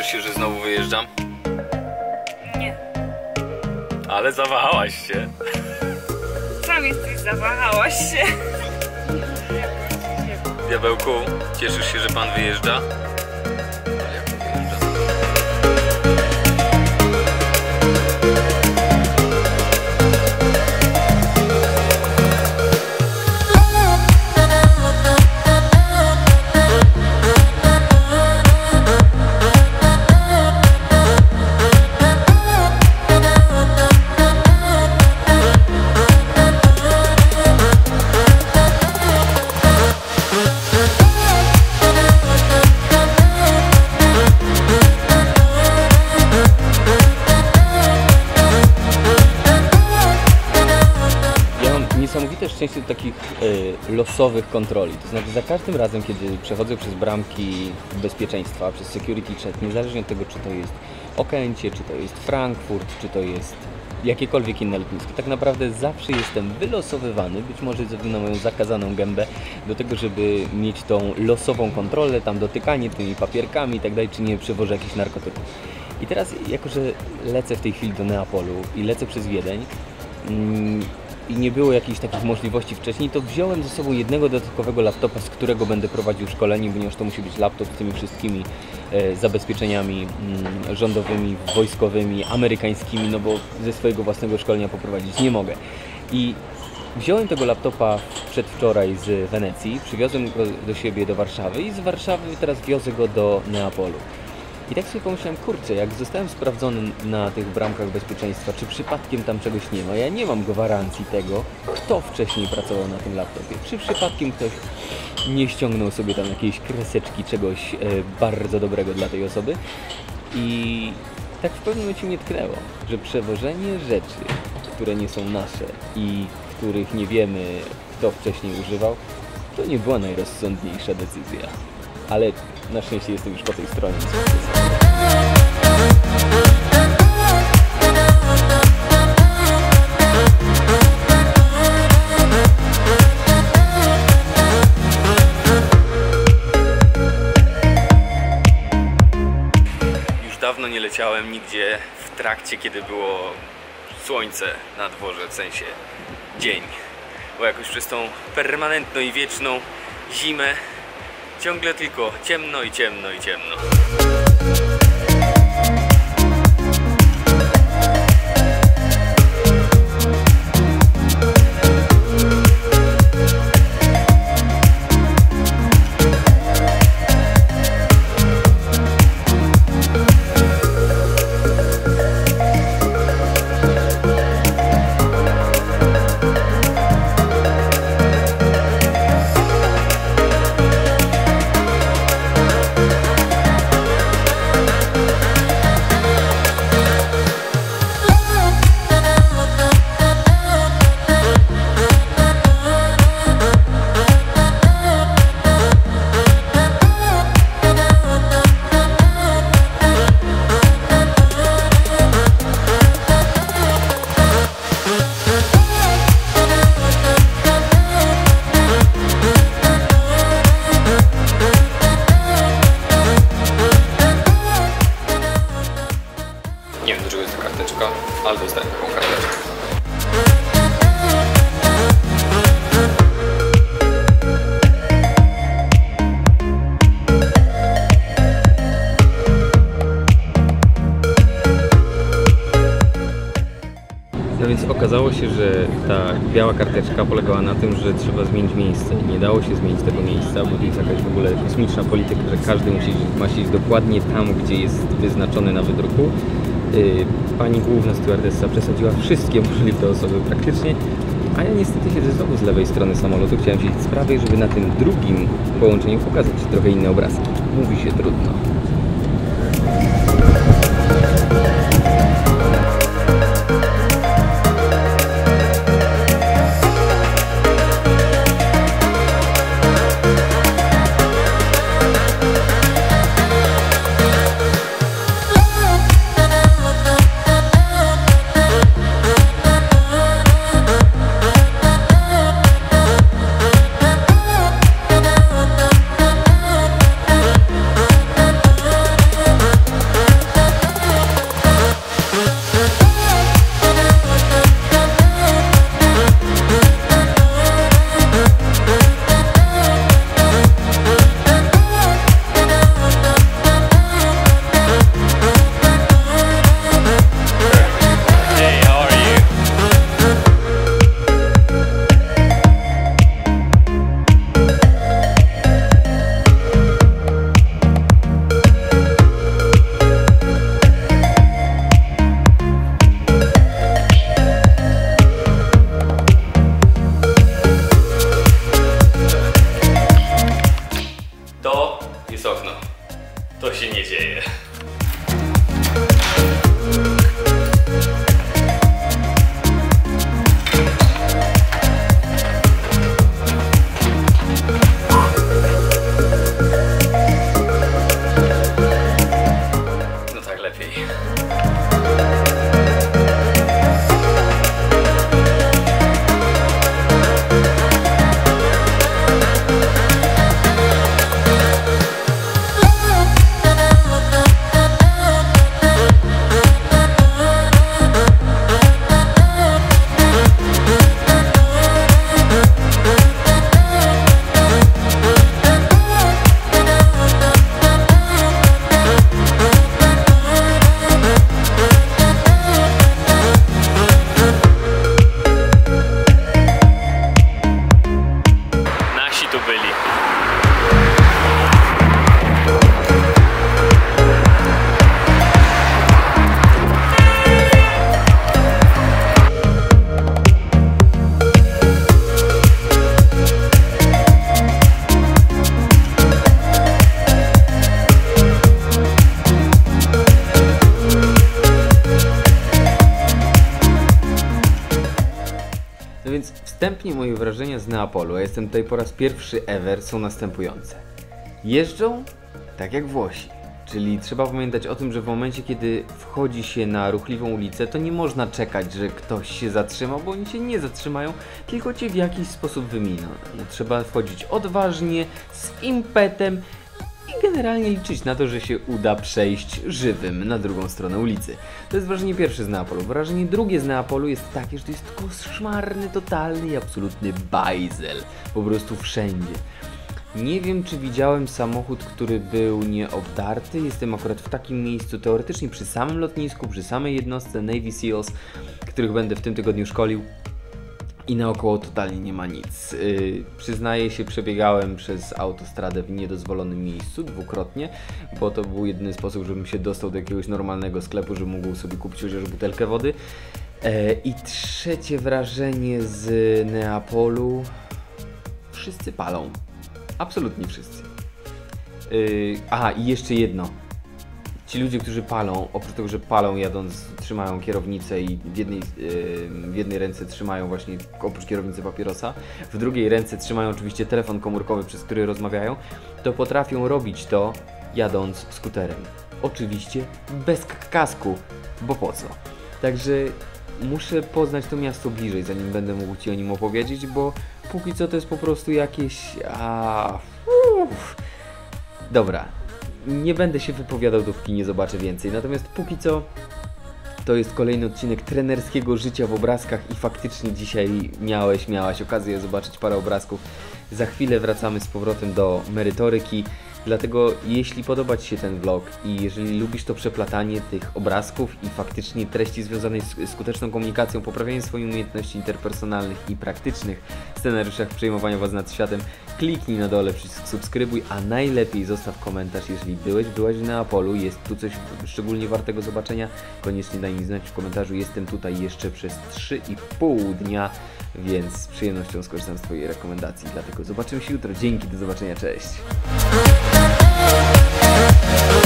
Cieszysz się, że znowu wyjeżdżam? Nie. Ale zawahałaś się. Sam jesteś, zawahałaś się. Diabełku, cieszysz się, że pan wyjeżdża? A jak wyjeżdża? Niesamowite szczęście do takich losowych kontroli. To znaczy za każdym razem, kiedy przechodzę przez bramki bezpieczeństwa, przez security check, niezależnie od tego, czy to jest Okęcie, czy to jest Frankfurt, czy to jest jakiekolwiek inne lotnisko, tak naprawdę zawsze jestem wylosowywany, być może ze względu na moją zakazaną gębę, do tego, żeby mieć tą losową kontrolę, tam dotykanie tymi papierkami i tak dalej, czy nie przewożę jakichś narkotyków. I teraz, jako że lecę w tej chwili do Neapolu i lecę przez Wiedeń, i nie było jakichś takich możliwości wcześniej, to wziąłem ze sobą jednego dodatkowego laptopa, z którego będę prowadził szkolenie, ponieważ to musi być laptop z tymi wszystkimi zabezpieczeniami rządowymi, wojskowymi, amerykańskimi, no bo ze swojego własnego szkolenia poprowadzić nie mogę. I wziąłem tego laptopa przedwczoraj z Wenecji, przywiozłem go do siebie do Warszawy i z Warszawy teraz wiozę go do Neapolu. I tak sobie pomyślałem, kurczę, jak zostałem sprawdzony na tych bramkach bezpieczeństwa, czy przypadkiem tam czegoś nie ma, ja nie mam gwarancji tego, kto wcześniej pracował na tym laptopie, czy przypadkiem ktoś nie ściągnął sobie tam jakiejś kreseczki, czegoś bardzo dobrego dla tej osoby. I tak w pewnym momencie mnie tknęło, że przewożenie rzeczy, które nie są nasze i których nie wiemy, kto wcześniej używał, to nie była najrozsądniejsza decyzja. Ale na szczęście jestem już po tej stronie. Już dawno nie leciałem nigdzie w trakcie, kiedy było słońce na dworze, w sensie dzień. Bo jakoś przez tą permanentną i wieczną zimę ciągle tylko ciemno i ciemno i ciemno. Nie wiem, do czego jest ta karteczka, ale dostałem taką karteczkę. No więc okazało się, że ta biała karteczka polegała na tym, że trzeba zmienić miejsce. Nie dało się zmienić tego miejsca, bo to jest jakaś w ogóle kosmiczna polityka, że każdy ma siedzieć dokładnie tam, gdzie jest wyznaczony na wydruku. Pani główna stewardessa przesadziła wszystkie możliwe osoby praktycznie, a ja niestety siedzę znowu z lewej strony samolotu. Chciałem siedzieć z prawej, żeby na tym drugim połączeniu pokazać trochę inne obrazki. Mówi się trudno. więc wstępnie moje wrażenia z Neapolu, a jestem tutaj po raz pierwszy ever, są następujące. Jeżdżą tak jak Włosi, czyli trzeba pamiętać o tym, że w momencie, kiedy wchodzi się na ruchliwą ulicę, to nie można czekać, że ktoś się zatrzyma, bo oni się nie zatrzymają, tylko cię w jakiś sposób wyminą. Trzeba wchodzić odważnie, z impetem i generalnie liczyć na to, że się uda przejść żywym na drugą stronę ulicy. To jest wrażenie pierwsze z Neapolu. Wrażenie drugie z Neapolu jest takie, że to jest koszmarny, totalny i absolutny bajzel. Po prostu wszędzie. Nie wiem, czy widziałem samochód, który był nieobdarty. Jestem akurat w takim miejscu teoretycznie przy samym lotnisku, przy samej jednostce Navy Seals, których będę w tym tygodniu szkolił. I naokoło totalnie nie ma nic. Przyznaję się, przebiegałem przez autostradę w niedozwolonym miejscu dwukrotnie, bo to był jedyny sposób, żebym się dostał do jakiegoś normalnego sklepu, żebym mógł sobie kupić chociaż butelkę wody. I trzecie wrażenie z Neapolu. Wszyscy palą. Absolutnie wszyscy. Aha, i jeszcze jedno. Ci ludzie, którzy palą, oprócz tego, że palą jadąc, trzymają kierownicę i w jednej ręce trzymają właśnie oprócz kierownicy papierosa, w drugiej ręce trzymają oczywiście telefon komórkowy, przez który rozmawiają, to potrafią robić to jadąc skuterem. Oczywiście bez kasku, bo po co? Także muszę poznać to miasto bliżej, zanim będę mógł Ci o nim opowiedzieć, bo póki co to jest po prostu jakieś... Dobra. Nie będę się wypowiadał, dopóki nie zobaczę więcej, natomiast póki co to jest kolejny odcinek trenerskiego życia w obrazkach i faktycznie dzisiaj miałaś okazję zobaczyć parę obrazków. Za chwilę wracamy z powrotem do merytoryki, dlatego jeśli podoba Ci się ten vlog i jeżeli lubisz to przeplatanie tych obrazków i faktycznie treści związanej z skuteczną komunikacją, poprawianiem swoich umiejętności interpersonalnych i praktycznych scenariuszach przejmowania władzy nad światem, kliknij na dole przycisk subskrybuj, a najlepiej zostaw komentarz, jeżeli byłaś w Neapolu, jest tu coś szczególnie wartego zobaczenia, koniecznie daj mi znać w komentarzu. Jestem tutaj jeszcze przez 3,5 dnia, więc z przyjemnością skorzystam z Twojej rekomendacji, dlatego zobaczymy się jutro. Dzięki, do zobaczenia, cześć!